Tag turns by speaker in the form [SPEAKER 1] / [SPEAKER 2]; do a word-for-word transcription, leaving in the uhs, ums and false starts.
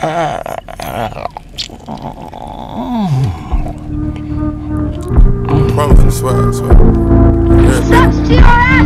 [SPEAKER 1] Promise, I swear, I swear. Yeah,
[SPEAKER 2] Sucks to your ass!